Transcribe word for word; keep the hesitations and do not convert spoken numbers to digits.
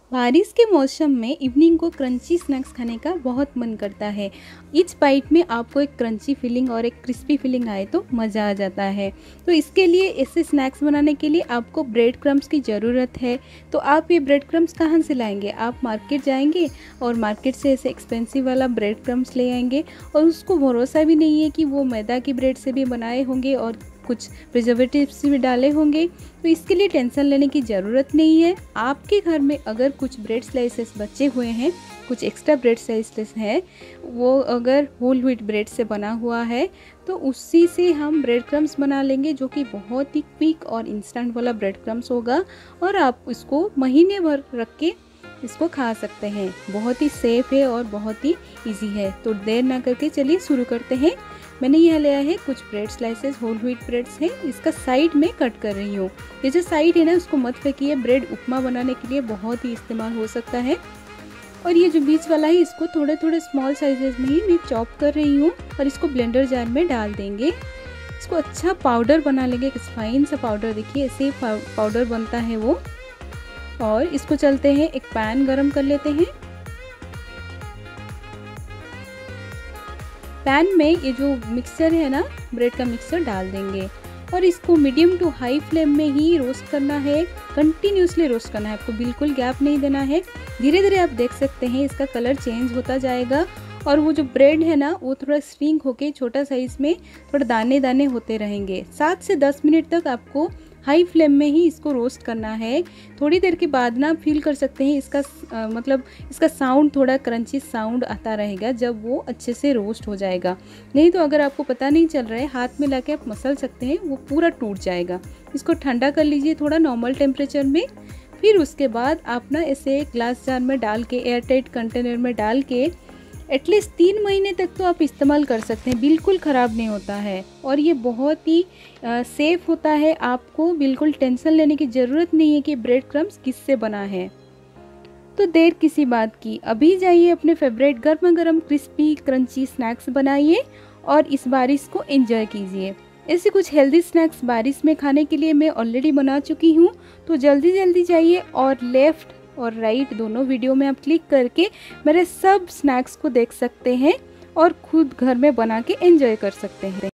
बारिश के मौसम में इवनिंग को क्रंची स्नैक्स खाने का बहुत मन करता है। ईच बाइट में आपको एक क्रंची फीलिंग और एक क्रिस्पी फीलिंग आए तो मज़ा आ जाता है। तो इसके लिए ऐसे स्नैक्स बनाने के लिए आपको ब्रेड क्रम्स की ज़रूरत है। तो आप ये ब्रेड क्रम्स कहाँ से लाएंगे? आप मार्केट जाएंगे और मार्केट से ऐसे एक्सपेंसिव वाला ब्रेड क्रम्स ले आएंगे और उसको भरोसा भी नहीं है कि वो मैदा की ब्रेड से भी बनाए होंगे और कुछ प्रिजर्वेटिव्स भी डाले होंगे। तो इसके लिए टेंशन लेने की ज़रूरत नहीं है। आपके घर में अगर कुछ ब्रेड स्लाइसेस बचे हुए हैं, कुछ एक्स्ट्रा ब्रेड स्लाइसेस हैं, वो अगर होल व्हीट ब्रेड से बना हुआ है तो उसी से हम ब्रेड क्रम्स बना लेंगे, जो कि बहुत ही क्विक और इंस्टेंट वाला ब्रेड क्रम्स होगा और आप इसको महीने भर रख के इसको खा सकते हैं। बहुत ही सेफ़ है और बहुत ही इजी है। तो देर ना करके चलिए शुरू करते हैं। मैंने यहाँ लिया है कुछ bread slices, whole wheat breads हैं। इसका साइड में कट कर रही हूँ। ये जो साइड है ना, उसको मत फेंकिए, ब्रेड उपमा बनाने के लिए बहुत ही इस्तेमाल हो सकता है। और ये जो बीच वाला है, इसको थोड़े थोड़े स्मॉल साइजेस में ही मैं चॉप कर रही हूँ और इसको ब्लेंडर जार में डाल देंगे। इसको अच्छा पाउडर बना लेंगे, एक फाइन सा पाउडर। देखिए ऐसे पाउडर बनता है वो। और इसको चलते हैं, एक पैन गरम कर लेते हैं। पैन में ये जो मिक्सचर है ना, ब्रेड का मिक्सचर डाल देंगे और इसको मीडियम टू हाई फ्लेम में ही रोस्ट करना है। कंटिन्यूसली रोस्ट करना है, आपको बिल्कुल गैप नहीं देना है। धीरे धीरे आप देख सकते हैं इसका कलर चेंज होता जाएगा और वो जो ब्रेड है ना, वो थोड़ा श्रिंक होके छोटा साइज में थोड़ा दाने दाने होते रहेंगे। सात से दस मिनट तक आपको हाई फ्लेम में ही इसको रोस्ट करना है। थोड़ी देर के बाद ना फील कर सकते हैं इसका आ, मतलब इसका साउंड थोड़ा क्रंची साउंड आता रहेगा जब वो अच्छे से रोस्ट हो जाएगा। नहीं तो अगर आपको पता नहीं चल रहा है, हाथ में लाके आप मसल सकते हैं, वो पूरा टूट जाएगा। इसको ठंडा कर लीजिए थोड़ा नॉर्मल टेम्परेचर में। फिर उसके बाद आप ना इसे ग्लास जार में डाल के, एयर टाइट कंटेनर में डाल के एटलीस्ट तीन महीने तक तो आप इस्तेमाल कर सकते हैं। बिल्कुल ख़राब नहीं होता है और ये बहुत ही सेफ़ होता है। आपको बिल्कुल टेंशन लेने की ज़रूरत नहीं है कि ब्रेड क्रम्स किससे बना है। तो देर किसी बात की, अभी जाइए अपने फेवरेट गर्मा गर्म क्रिस्पी क्रंची स्नैक्स बनाइए और इस बारिश को एंजॉय कीजिए। ऐसे कुछ हेल्दी स्नैक्स बारिश में खाने के लिए मैं ऑलरेडी बना चुकी हूँ। तो जल्दी जल्दी जाइए और लेफ़्ट और राइट दोनों वीडियो में आप क्लिक करके मेरे सब स्नैक्स को देख सकते हैं और खुद घर में बना के एंजॉय कर सकते हैं।